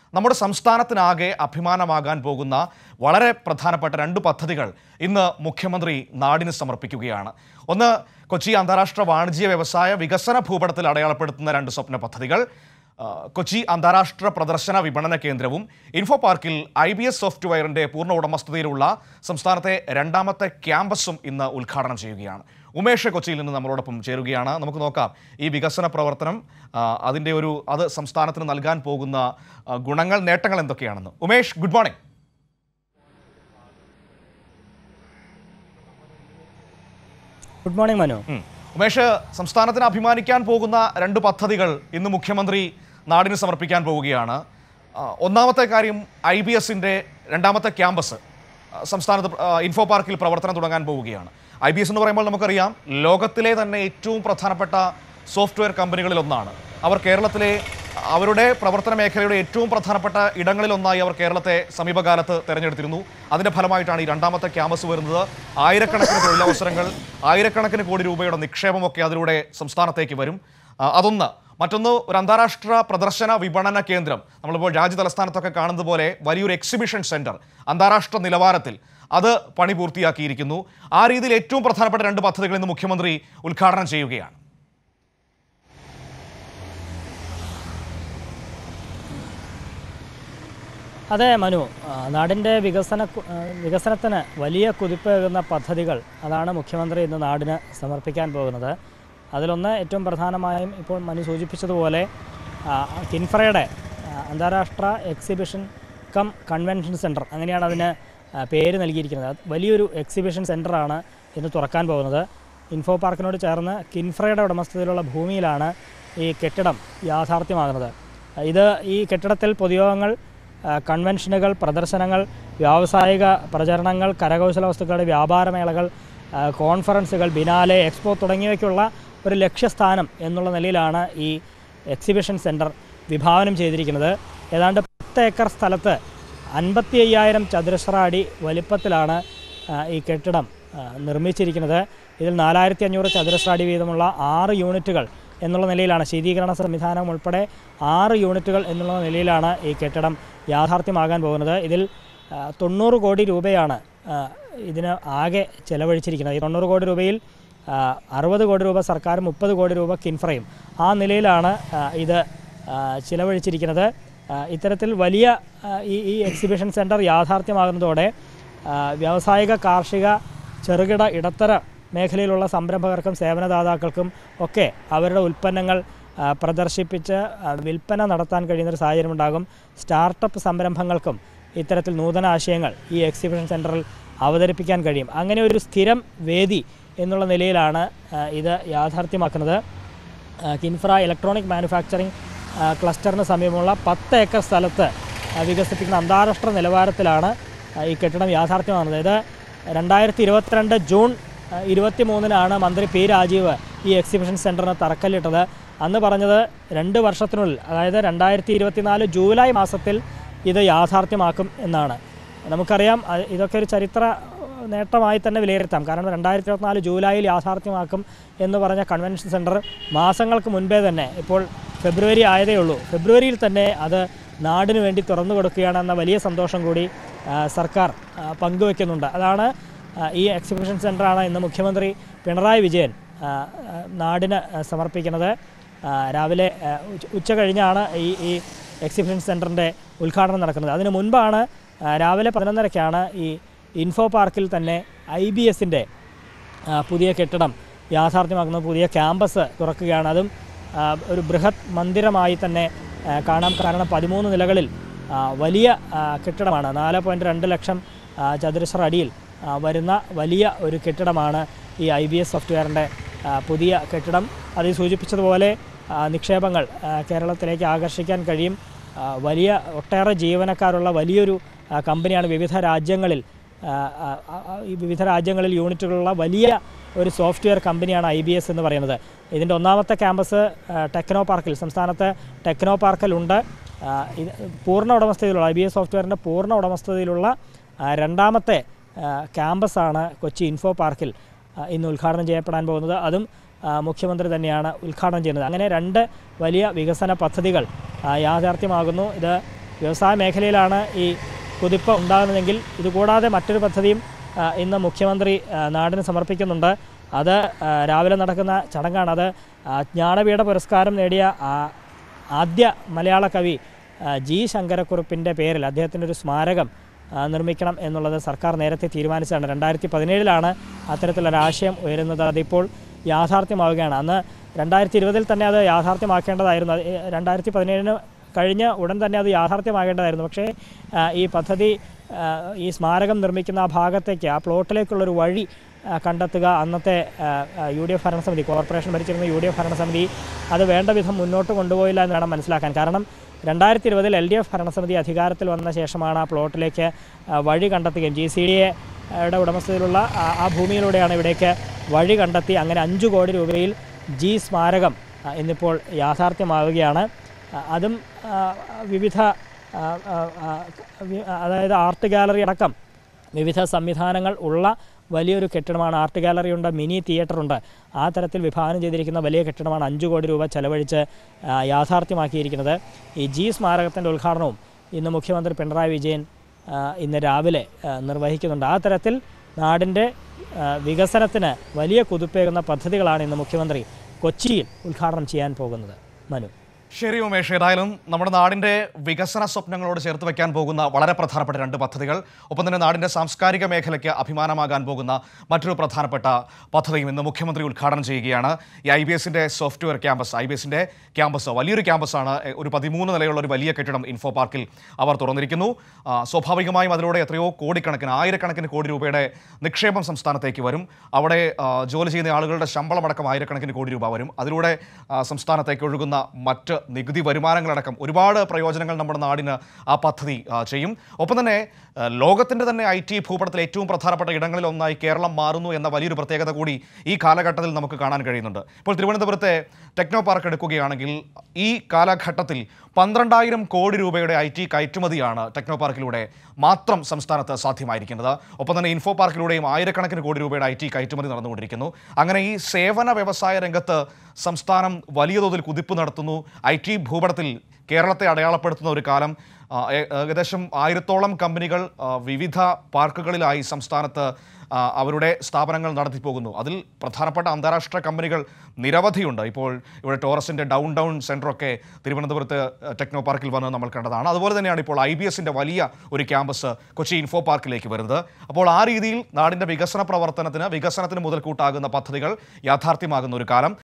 നമ്മുടെ സംസ്ഥാനത്തിനാകെ അഭിമാനമാകാൻ പോകുന്ന വളരെ പ്രധാനപ്പെട്ട രണ്ട് പദ്ധതികൾ ഇന്ന് മുഖ്യമന്ത്രി നാടിന് സമർപ്പിക്കുകയാണ്. ഒന്ന്, കൊച്ചി അന്താരാഷ്ട്ര വാണിജ്യ വ്യവസായ വികസന ഭൂപടത്തിൽ അടയാളപ്പെടുത്തുന്ന രണ്ട് സ്വപ്ന പദ്ധതികൾ. കൊച്ചി അന്താരാഷ്ട്ര പ്രദർശന വിപണന കേന്ദ്രവും ഇൻഫോ പാർക്കിൽ IBS സോഫ്റ്റ്വെയറിൻ്റെ പൂർണ്ണ ഉടമസ്ഥതയിലുള്ള സംസ്ഥാനത്തെ രണ്ടാമത്തെ ക്യാമ്പസും ഇന്ന് ഉദ്ഘാടനം ചെയ്യുകയാണ്. ഉമേഷ് കൊച്ചിയിൽ നിന്ന് നമ്മളോടൊപ്പം ചേരുകയാണ്. നമുക്ക് നോക്കാം ഈ വികസന പ്രവർത്തനം അത് സംസ്ഥാനത്തിന് നൽകാൻ പോകുന്ന ഗുണങ്ങൾ, നേട്ടങ്ങൾ എന്തൊക്കെയാണെന്ന്. Umesh, good morning. Good morning Manu. Umesh, സംസ്ഥാനത്തിന് അഭിമാനിക്കാൻ പോകുന്ന രണ്ട് പദ്ധതികൾ ഇന്ന് മുഖ്യമന്ത്രി നാടിന് സമർപ്പിക്കാൻ പോവുകയാണ്. ഒന്നാമത്തെ കാര്യം, IBSൻ്റെ രണ്ടാമത്തെ ക്യാമ്പസ് സംസ്ഥാനത്ത് ഇൻഫോ പാർക്കിൽ പ്രവർത്തനം തുടങ്ങാൻ പോവുകയാണ്. IBS എന്ന് പറയുമ്പോൾ നമുക്കറിയാം, ലോകത്തിലെ തന്നെ ഏറ്റവും പ്രധാനപ്പെട്ട സോഫ്റ്റ്വെയർ കമ്പനികളിൽ ഒന്നാണ്. അവർ കേരളത്തിലെ അവരുടെ പ്രവർത്തന മേഖലയുടെ ഏറ്റവും പ്രധാനപ്പെട്ട ഇടങ്ങളിലൊന്നായി അവർ കേരളത്തെ സമീപകാലത്ത് തിരഞ്ഞെടുത്തിരുന്നു. അതിൻ്റെ ഫലമായിട്ടാണ് ഈ രണ്ടാമത്തെ ക്യാമ്പസ് വരുന്നത്. ആയിരക്കണക്കിന് തൊഴിലവസരങ്ങൾ, ആയിരക്കണക്കിന് കോടി രൂപയുടെ നിക്ഷേപമൊക്കെ അതിലൂടെ സംസ്ഥാനത്തേക്ക് വരും. അതൊന്ന്. മറ്റൊന്ന്, ഒരു അന്താരാഷ്ട്ര പ്രദർശന വിപണന കേന്ദ്രം. നമ്മളിപ്പോൾ രാജ്യ തലസ്ഥാനത്തൊക്കെ കാണുന്നത് പോലെ വലിയൊരു എക്സിബിഷൻ സെൻറ്റർ അന്താരാഷ്ട്ര നിലവാരത്തിൽ അത് പണി പൂർത്തിയാക്കിയിരിക്കുന്നു. ആ രീതിയിൽ ഏറ്റവും പ്രധാനപ്പെട്ട രണ്ട് പദ്ധതികൾ ഇന്ന് മുഖ്യമന്ത്രി ഉദ്ഘാടനം ചെയ്യുകയാണ്. അതെ മനു, നാടിൻ്റെ വികസനത്തിന് വലിയ കുതിപ്പേകുന്ന പദ്ധതികൾ അതാണ് മുഖ്യമന്ത്രി ഇന്ന് നാടിന് സമർപ്പിക്കാൻ പോകുന്നത്. അതിലൊന്ന്, ഏറ്റവും പ്രധാനമായും ഇപ്പോൾ മനു സൂചിപ്പിച്ചതുപോലെ കിൻഫ്രയുടെ അന്താരാഷ്ട്ര എക്സിബിഷൻ കം കൺവെൻഷൻ സെൻറ്റർ, അങ്ങനെയാണ് അതിന് പേര് നൽകിയിരിക്കുന്നത്. വലിയൊരു എക്സിബിഷൻ സെൻറ്ററാണ് ഇന്ന് തുറക്കാൻ പോകുന്നത്. ഇൻഫോ പാർക്കിനോട് ചേർന്ന് കിൻഫ്രയുടെ ഉടമസ്ഥതയിലുള്ള ഭൂമിയിലാണ് ഈ കെട്ടിടം യാഥാർത്ഥ്യമാകുന്നത്. ഈ കെട്ടിടത്തിൽ പൊതുയോഗങ്ങൾ, കൺവെൻഷനുകൾ, പ്രദർശനങ്ങൾ, വ്യാവസായിക പ്രചരണങ്ങൾ, കരകൗശല വസ്തുക്കളുടെ വ്യാപാരമേളകൾ, കോൺഫറൻസുകൾ, ബിനാലെ, എക്സ്പോ തുടങ്ങിയവയ്ക്കുള്ള ഒരു ലക്ഷ്യസ്ഥാനം എന്നുള്ള നിലയിലാണ് ഈ എക്സിബിഷൻ സെൻറ്റർ വിഭാവനം ചെയ്തിരിക്കുന്നത്. ഏതാണ്ട് 10 ഏക്കർ സ്ഥലത്ത് 55,000 ചതുരശ്ര അടി വലിപ്പത്തിലാണ് ഈ കെട്ടിടം നിർമ്മിച്ചിരിക്കുന്നത്. ഇതിൽ 4,500 ചതുരശ്ര അടി വീതമുള്ള 6 യൂണിറ്റുകൾ എന്നുള്ള നിലയിലാണ്, ശീതീകരണ സംവിധാനം ഉൾപ്പെടെ 6 യൂണിറ്റുകൾ എന്നുള്ള നിലയിലാണ് ഈ കെട്ടിടം യാഥാർത്ഥ്യമാകാൻ പോകുന്നത്. ഇതിൽ 90 കോടി രൂപയാണ് ഇതിന് ആകെ ചെലവഴിച്ചിരിക്കുന്നത്. ഈ 90 കോടി രൂപയിൽ 60 കോടി രൂപ സർക്കാരും 30 കോടി രൂപ കിൻഫ്രയും, ആ നിലയിലാണ് ഇത് ചിലവഴിച്ചിരിക്കുന്നത്. ഇത്തരത്തിൽ വലിയ ഈ എക്സിബിഷൻ സെൻറ്റർ യാഥാർത്ഥ്യമാകുന്നതോടെ വ്യാവസായിക, കാർഷിക, ചെറുകിട, ഇടത്തര മേഖലയിലുള്ള സംരംഭകർക്കും സേവനദാതാക്കൾക്കും ഒക്കെ അവരുടെ ഉൽപ്പന്നങ്ങൾ പ്രദർശിപ്പിച്ച് വിൽപ്പന നടത്താൻ കഴിയുന്നൊരു സാഹചര്യമുണ്ടാകും. സ്റ്റാർട്ടപ്പ് സംരംഭങ്ങൾക്കും ഇത്തരത്തിൽ നൂതന ആശയങ്ങൾ ഈ എക്സിബിഷൻ സെൻറ്ററിൽ അവതരിപ്പിക്കാൻ കഴിയും. അങ്ങനെ ഒരു സ്ഥിരം വേദി എന്നുള്ള നിലയിലാണ് ഇത് യാഥാർത്ഥ്യമാക്കുന്നത്. കിൻഫ്ര ഇലക്ട്രോണിക് മാനുഫാക്ചറിംഗ് ക്ലസ്റ്ററിന് സമീപമുള്ള 10 ഏക്കർ സ്ഥലത്ത് വികസിപ്പിക്കുന്ന അന്താരാഷ്ട്ര നിലവാരത്തിലാണ് ഈ കെട്ടിടം യാഥാർത്ഥ്യമാകുന്നത്. ഇത് 2022 ജൂൺ 23-നാണ് മന്ത്രി P. രാജീവ് ഈ എക്സിബിഷൻ സെൻറ്ററിന് തറക്കല്ലിട്ടത്. അന്ന് പറഞ്ഞത് 2 വർഷത്തിനുള്ളിൽ, അതായത് 2024 ജൂലൈ മാസത്തിൽ ഇത് യാഥാർത്ഥ്യമാക്കും എന്നാണ്. നമുക്കറിയാം, ഇതൊക്കെ ഒരു ചരിത്ര നേട്ടമായി തന്നെ വിലയിരുത്താം. കാരണം 2024 ജൂലൈയിൽ യാഥാർത്ഥ്യമാക്കും എന്ന് പറഞ്ഞ കൺവെൻഷൻ സെൻറ്റർ മാസങ്ങൾക്ക് മുൻപേ തന്നെ, ഇപ്പോൾ ഫെബ്രുവരി ആയതേ ഉള്ളൂ, ഫെബ്രുവരിയിൽ തന്നെ അത് നാടിനു വേണ്ടി തുറന്നു കൊടുക്കുകയാണെന്ന വലിയ സന്തോഷം കൂടി സർക്കാർ പങ്കുവയ്ക്കുന്നുണ്ട്. അതാണ് ഈ എക്സിബിഷൻ സെൻറ്ററാണ് ഇന്ന് മുഖ്യമന്ത്രി പിണറായി വിജയൻ നാടിന് സമർപ്പിക്കുന്നത്. രാവിലെ ഉച്ച കഴിഞ്ഞാണ് ഈ എക്സിബിഷൻ സെൻറ്ററിൻ്റെ ഉദ്ഘാടനം നടക്കുന്നത്. അതിനു മുൻപാണ് രാവിലെ 11:30-ക്കാണ് ഈ ഇൻഫോ പാർക്കിൽ തന്നെ IBSൻ്റെ പുതിയ കെട്ടിടം യാഥാർത്ഥ്യമാക്കുന്നത്. പുതിയ ക്യാമ്പസ് തുറക്കുകയാണ്. അതും ഒരു ബൃഹത് മന്ദിരമായി തന്നെ കാണാം. കാരണം 13 നിലകളിൽ വലിയ കെട്ടിടമാണ്. 4.2 ലക്ഷം ചതുരശ്ര അടിയിൽ വരുന്ന വലിയ ഒരു കെട്ടിടമാണ് ഈ IBS സോഫ്റ്റ്വെയറിൻ്റെ പുതിയ കെട്ടിടം. അതിൽ സൂചിപ്പിച്ചതുപോലെ നിക്ഷേപങ്ങൾ കേരളത്തിലേക്ക് ആകർഷിക്കാൻ കഴിയും. ഒട്ടേറെ ജീവനക്കാരുള്ള വലിയൊരു കമ്പനിയാണ്. വിവിധ രാജ്യങ്ങളിൽ യൂണിറ്റുകളുള്ള വലിയ ഒരു സോഫ്റ്റ്വെയർ കമ്പനിയാണ് IBS എന്ന് പറയുന്നത്. ഇതിൻ്റെ ഒന്നാമത്തെ ക്യാമ്പസ് ടെക്നോ പാർക്കിൽ, സംസ്ഥാനത്ത് ടെക്നോ പാർക്കിലുണ്ട്. പൂർണ്ണ ഉടമസ്ഥതയിലുള്ള IBS സോഫ്റ്റ്വെയറിൻ്റെ പൂർണ്ണ ഉടമസ്ഥതയിലുള്ള രണ്ടാമത്തെ ക്യാമ്പസാണ് കൊച്ചി ഇൻഫോ പാർക്കിൽ ഇന്ന് ഉദ്ഘാടനം ചെയ്യപ്പെടാൻ പോകുന്നത്. അതും മുഖ്യമന്ത്രി തന്നെയാണ് ഉദ്ഘാടനം ചെയ്യുന്നത്. അങ്ങനെ രണ്ട് വലിയ വികസന പദ്ധതികൾ യാഥാർത്ഥ്യമാകുന്നു. ഇത് വ്യവസായ മേഖലയിലാണ് ഈ കുതിപ്പ് ഉണ്ടാകുന്നതെങ്കിൽ ഇതുകൂടാതെ മറ്റൊരു പദ്ധതിയും ഇന്ന് മുഖ്യമന്ത്രി നാടിന് സമർപ്പിക്കുന്നുണ്ട്. അത് രാവിലെ നടക്കുന്ന ചടങ്ങാണ്. അത് ജ്ഞാനപീഠ പുരസ്കാരം നേടിയ ആദ്യ മലയാള കവി ജി ശങ്കരക്കുറുപ്പിൻ്റെ പേരിൽ അദ്ദേഹത്തിൻ്റെ ഒരു സ്മാരകം നിർമ്മിക്കണം എന്നുള്ളത് സർക്കാർ നേരത്തെ തീരുമാനിച്ചതാണ്. 2017 അത്തരത്തിലൊരാശയം ഉയരുന്നത്. അതിപ്പോൾ യാഥാർത്ഥ്യമാവുകയാണ്. അന്ന് 2020 തന്നെ അത് യാഥാർത്ഥ്യമാക്കേണ്ടതായിരുന്നു. 2017 കഴിഞ്ഞ ഉടൻ തന്നെ അത് യാഥാർത്ഥ്യമാകേണ്ടതായിരുന്നു. പക്ഷേ ഈ പദ്ധതി, ഈ സ്മാരകം നിർമ്മിക്കുന്ന ആ ഭാഗത്തേക്ക്, ആ പ്ലോട്ടിലേക്കുള്ളൊരു വഴി കണ്ടെത്തുക അന്നത്തെ UDF ഭരണസമിതി, കോർപ്പറേഷൻ ഭരിച്ചിരുന്ന UDF ഭരണസമിതി അത് വേണ്ട വിധം മുന്നോട്ട് കൊണ്ടുപോയില്ല എന്ന് വേണം മനസ്സിലാക്കാൻ. കാരണം 2020 LDF ഭരണസമിതി അധികാരത്തിൽ വന്ന ശേഷമാണ് ആ പ്ലോട്ടിലേക്ക് വഴി കണ്ടെത്തുകയും GCDAയുടെ ഉടമസ്ഥതയിലുള്ള ആ ഭൂമിയിലൂടെയാണ് ഇവിടേക്ക് വഴി കണ്ടെത്തി അങ്ങനെ 5 കോടി രൂപയിൽ ജി സ്മാരകം ഇന്നിപ്പോൾ യാഥാർത്ഥ്യമാവുകയാണ്. അതും വിവിധ അതായത് ആർട്ട് ഗാലറി അടക്കം വിവിധ സംവിധാനങ്ങൾ ഉള്ള വലിയൊരു കെട്ടിടമാണ്. ആർട്ട് ഗാലറിയുണ്ട്, മിനി തിയേറ്ററുണ്ട്. ആ തരത്തിൽ വിഭാവനം ചെയ്തിരിക്കുന്ന വലിയ കെട്ടിടമാണ് 5 കോടി രൂപ ചെലവഴിച്ച് യാഥാർത്ഥ്യമാക്കിയിരിക്കുന്നത്. ഈ ജി സ്മാരകത്തിൻ്റെ ഉദ്ഘാടനവും ഇന്ന് മുഖ്യമന്ത്രി പിണറായി വിജയൻ ഇന്ന് രാവിലെ നിർവഹിക്കുന്നുണ്ട്. ആ തരത്തിൽ നാടിൻ്റെ വികസനത്തിന് വലിയ കുതിപ്പേകുന്ന പദ്ധതികളാണ് ഇന്ന് മുഖ്യമന്ത്രി കൊച്ചിയിൽ ഉദ്ഘാടനം ചെയ്യാൻ പോകുന്നത്. മനു. ശരി ഉമേഷ്, ഏതായാലും നമ്മുടെ നാടിൻ്റെ വികസന സ്വപ്നങ്ങളോട് ചേർത്ത് വയ്ക്കാൻ പോകുന്ന വളരെ പ്രധാനപ്പെട്ട 2 പദ്ധതികൾ, ഒപ്പം തന്നെ നാടിൻ്റെ സാംസ്കാരിക മേഖലയ്ക്ക് അഭിമാനമാകാൻ പോകുന്ന മറ്റൊരു പ്രധാനപ്പെട്ട പദ്ധതിയും ഇന്ന് മുഖ്യമന്ത്രി ഉദ്ഘാടനം ചെയ്യുകയാണ്. ഈ IBSൻ്റെ സോഫ്റ്റ്വെയർ ക്യാമ്പസ്, IBSൻ്റെ ക്യാമ്പസ് വലിയൊരു ക്യാമ്പസാണ്. ഒരു 13 നിലയുള്ള ഒരു വലിയ കെട്ടിടം ഇൻഫോ പാർക്കിൽ അവർ തുറന്നിരിക്കുന്നു. സ്വാഭാവികമായും അതിലൂടെ എത്രയോ കോടിക്കണക്കിന്, ആയിരക്കണക്കിന് കോടി രൂപയുടെ നിക്ഷേപം സംസ്ഥാനത്തേക്ക് വരും. അവിടെ ജോലി ചെയ്യുന്ന ആളുകളുടെ ശമ്പളമടക്കം ആയിരക്കണക്കിന് കോടി രൂപ വരും. അതിലൂടെ സംസ്ഥാനത്തേക്ക് ഒഴുകുന്ന മറ്റ് നികുതി വരുമാനങ്ങളടക്കം ഒരുപാട് പ്രയോജനങ്ങൾ നമ്മുടെ നാടിന് ആ പദ്ധതി ചെയ്യും. ഒപ്പം തന്നെ ലോകത്തിൻ്റെ തന്നെ IT ഭൂപടത്തിൽ ഏറ്റവും പ്രധാനപ്പെട്ട ഇടങ്ങളിൽ ഒന്നായി കേരളം മാറുന്നു എന്ന വലിയൊരു പ്രത്യേകത കൂടി ഈ കാലഘട്ടത്തിൽ നമുക്ക് കാണാൻ കഴിയുന്നുണ്ട്. ഇപ്പോൾ തിരുവനന്തപുരത്തെ ടെക്നോ പാർക്ക് എടുക്കുകയാണെങ്കിൽ ഈ കാലഘട്ടത്തിൽ 12,000 കോടി രൂപയുടെ IT കയറ്റുമതിയാണ് ടെക്നോ പാർക്കിലൂടെ മാത്രം സംസ്ഥാനത്ത് സാധ്യമായിരിക്കുന്നത്. ഒപ്പം തന്നെ ഇൻഫോ പാർക്കിലൂടെയും ആയിരക്കണക്കിന് കോടി രൂപയുടെ IT കയറ്റുമതി നടന്നുകൊണ്ടിരിക്കുന്നു. അങ്ങനെ ഈ സേവന വ്യവസായ രംഗത്ത് സംസ്ഥാനം വലിയ തോതിൽ കുതിപ്പ് നടത്തുന്നു. IT ഭൂപടത്തിൽ കേരളത്തെ അടയാളപ്പെടുത്തുന്ന ഒരു കാലം. ഏകദേശം 1000-ഓളം കമ്പനികൾ വിവിധ പാർക്കുകളിലായി സംസ്ഥാനത്ത് അവരുടെ സ്ഥാപനങ്ങൾ നടത്തിപ്പോകുന്നു. അതിൽ പ്രധാനപ്പെട്ട അന്താരാഷ്ട്ര കമ്പനികൾ നിരവധിയുണ്ട്. ഇപ്പോൾ ഇവിടെ ടോറസിൻ്റെ ഡൗൺ സെൻറ്ററൊക്കെ തിരുവനന്തപുരത്ത് ടെക്നോ പാർക്കിൽ വന്ന് നമ്മൾ കണ്ടതാണ്. അതുപോലെ തന്നെയാണ് ഇപ്പോൾ IBSൻ്റെ വലിയ ഒരു ക്യാമ്പസ് കൊച്ചി ഇൻഫോ പാർക്കിലേക്ക് വരുന്നത്. അപ്പോൾ ആ രീതിയിൽ നാടിൻ്റെ വികസനത്തിന് മുതൽക്കൂട്ടാകുന്ന പദ്ധതികൾ യാഥാർത്ഥ്യമാകുന്ന ഒരു കാലം.